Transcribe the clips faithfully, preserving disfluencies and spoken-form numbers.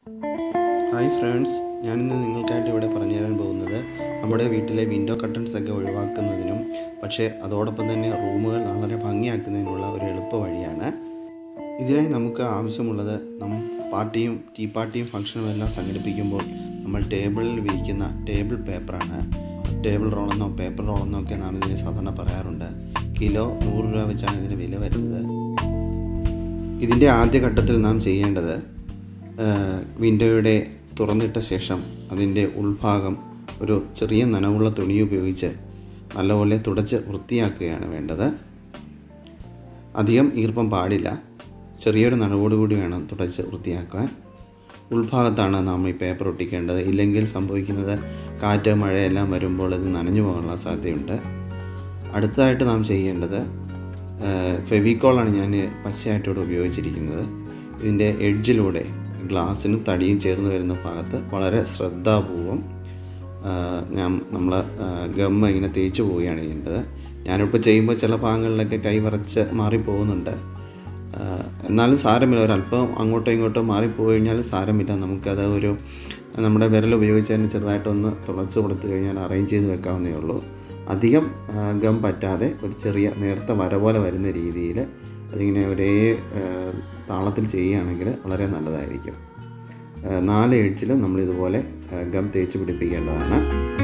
Hi friends, ഞാനിന്ന് നിങ്ങൾക്കായിട്ട് ഇവിടെ പറഞ്ഞു തരാൻ പോകുന്നത് നമ്മുടെ വീട്ടിലെ വിൻഡോ കർട്ടൻസ് ഒക്കെ ഒഴിവാക്കുന്നതിനും പക്ഷേ അതോടൊപ്പം തന്നെ റൂമുകൾ വളരെ ഭംഗിയാക്കുന്നതിനുള്ള ഒരു എളുപ്പ വഴിയാണ്. ഇതിനായി നമുക്ക് ആവശ്യമുള്ളത് നം പാർട്ടിയും ടീ പാർട്ടിയും ഫംഗ്ഷനും എല്ലാം സംഘടിപ്പിക്കുമ്പോൾ നമ്മൾ ടേബിളിൽ വിരിക്കുന്ന ടേബിൾ പേപ്പറാണ്. ടേബിൾ റോളെന്നോ പേപ്പർ റോളെന്നോ ഒക്കെ നാം ഇതിനെ സാധാരണ പറയാറുണ്ട്. കിലോ നൂറ് രൂപ വെച്ചാണ് ഇതിന് വില വരുന്നത്. ഇതിൻ്റെ ആദ്യഘട്ടത്തിൽ നാം ചെയ്യേണ്ടത് വിൻഡോയുടെ തുറന്നിട്ട ശേഷം അതിൻ്റെ ഉൾഭാഗം ഒരു ചെറിയ നനവുള്ള തുണി ഉപയോഗിച്ച് നല്ലപോലെ തുടച്ച് വൃത്തിയാക്കുകയാണ് വേണ്ടത്. അധികം ഈർപ്പം പാടില്ല, ചെറിയൊരു നനവോടുകൂടി വേണം തുടച്ച് വൃത്തിയാക്കാൻ. ഉൾഭാഗത്താണ് നാം ഈ പേപ്പർ ഒട്ടിക്കേണ്ടത്. ഇല്ലെങ്കിൽ സംഭവിക്കുന്നത് കാറ്റ് മഴയെല്ലാം വരുമ്പോൾ ഇത് നനഞ്ഞു പോകാനുള്ള സാധ്യതയുണ്ട്. അടുത്തതായിട്ട് നാം ചെയ്യേണ്ടത് ഫെവിക്കോളാണ് ഞാൻ പശയായിട്ടോടെ ഉപയോഗിച്ചിരിക്കുന്നത്. ഇതിൻ്റെ എഡ്ജിലൂടെ ഗ്ലാസ്സിനും തടിയും ചേർന്ന് വരുന്ന ഭാഗത്ത് വളരെ ശ്രദ്ധാപൂർവം ഞാൻ നമ്മൾ ഗമ്മ ഇങ്ങനെ തേച്ച് പോവുകയാണ് ചെയ്യേണ്ടത്. ഞാനിപ്പോൾ ചെയ്യുമ്പോൾ ചില ഭാഗങ്ങളിലൊക്കെ കൈ വരച്ച് മാറിപ്പോകുന്നുണ്ട്. എന്നാലും സാരമില്ല, ഒരല്പം അങ്ങോട്ടോ ഇങ്ങോട്ടോ മാറിപ്പോയി കഴിഞ്ഞാൽ സാരമില്ല. നമുക്കത് ഒരു നമ്മുടെ വിരൽ ഉപയോഗിച്ച് തന്നെ ചെറുതായിട്ടൊന്ന് തുളച്ച് കൊടുത്തു കഴിഞ്ഞാൽ അറേഞ്ച് ചെയ്ത് വെക്കാവുന്നേ ഉള്ളൂ. അധികം ഗം പറ്റാതെ ഒരു ചെറിയ നേർത്ത വര പോലെ വരുന്ന രീതിയിൽ അതിങ്ങനെ ഒരേ താളത്തിൽ ചെയ്യുകയാണെങ്കിൽ വളരെ നല്ലതായിരിക്കും. നാല് എഡ്ജിലും നമ്മളിതുപോലെ ഗം തേച്ച് പിടിപ്പിക്കേണ്ടതാണ്.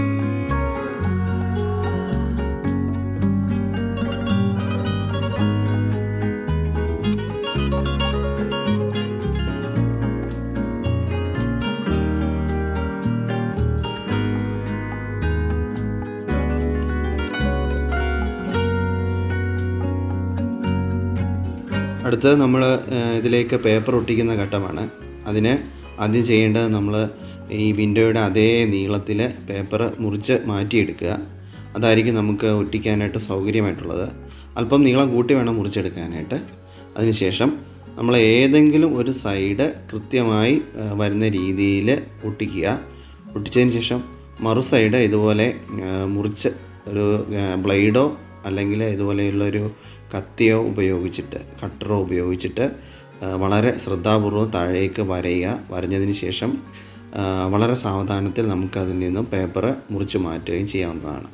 അടുത്തത് നമ്മൾ ഇതിലേക്ക് പേപ്പർ ഒട്ടിക്കുന്ന ഘട്ടമാണ്. അതിന് ആദ്യം ചെയ്യേണ്ടത് നമ്മൾ ഈ വിൻഡോയുടെ അതേ നീളത്തിൽ പേപ്പർ മുറിച്ച് മാറ്റിയെടുക്കുക. അതായിരിക്കും നമുക്ക് ഒട്ടിക്കാനായിട്ട് സൗകര്യമായിട്ടുള്ളത്. അല്പം നീളം കൂട്ടി വേണം മുറിച്ചെടുക്കാനായിട്ട്. അതിനുശേഷം നമ്മൾ ഏതെങ്കിലും ഒരു സൈഡ് കൃത്യമായി വരുന്ന രീതിയിൽ ഒട്ടിക്കുക. ഒട്ടിച്ചതിന് ശേഷം മറു സൈഡ് ഇതുപോലെ മുറിച്ച് ഒരു ബ്ലേഡോ അല്ലെങ്കിൽ ഇതുപോലെയുള്ളൊരു കത്തിയോ ഉപയോഗിച്ചിട്ട് കട്ടറോ ഉപയോഗിച്ചിട്ട് വളരെ ശ്രദ്ധാപൂർവ്വം താഴേക്ക് വരയുക. വരഞ്ഞതിന് ശേഷം വളരെ സാവധാനത്തിൽ നമുക്കതിൽ നിന്നും പേപ്പർ മുറിച്ച് മാറ്റുകയും ചെയ്യാവുന്നതാണ്.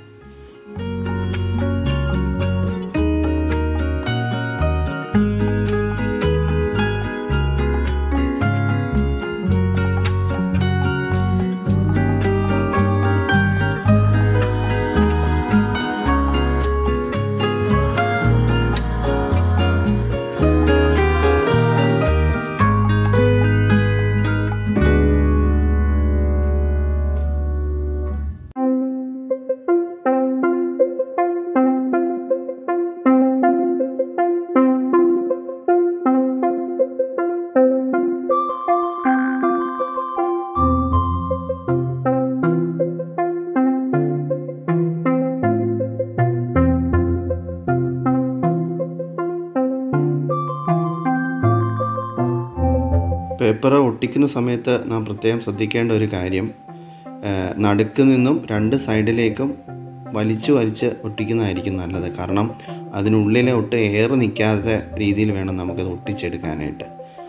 പേപ്പർ ഒട്ടിക്കുന്ന സമയത്ത് നാം പ്രത്യേകം ശ്രദ്ധിക്കേണ്ട ഒരു കാര്യം, നടുക്ക് നിന്നും രണ്ട് സൈഡിലേക്കും വലിച്ചു വലിച്ച് ഒട്ടിക്കുന്നതായിരിക്കും നല്ലത്. കാരണം അതിനുള്ളിലെ ഒട്ട് ഏറെ നിൽക്കാത്ത രീതിയിൽ വേണം നമുക്കത് ഒട്ടിച്ചെടുക്കാനായിട്ട്.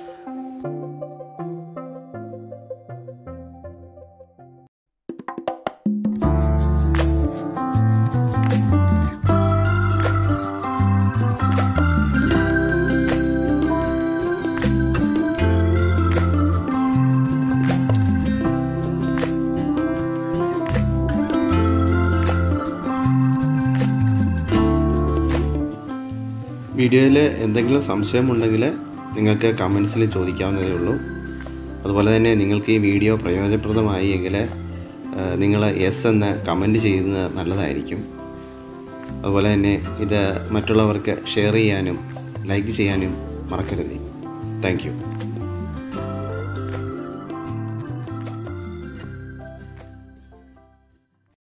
വീഡിയോയിൽ എന്തെങ്കിലും സംശയമുണ്ടെങ്കിൽ നിങ്ങൾക്ക് കമൻസിൽ ചോദിക്കാവുന്നതേ ഉള്ളൂ. അതുപോലെ തന്നെ നിങ്ങൾക്ക് ഈ വീഡിയോ പ്രയോജനപ്രദമായി എങ്കിൽ നിങ്ങൾ യെസ് എന്ന് കമൻറ്റ് ചെയ്യുന്നത് നല്ലതായിരിക്കും. അതുപോലെ തന്നെ ഇത് മറ്റുള്ളവർക്ക് ഷെയർ ചെയ്യാനും ലൈക്ക് ചെയ്യാനും മറക്കരുത്. Thank U.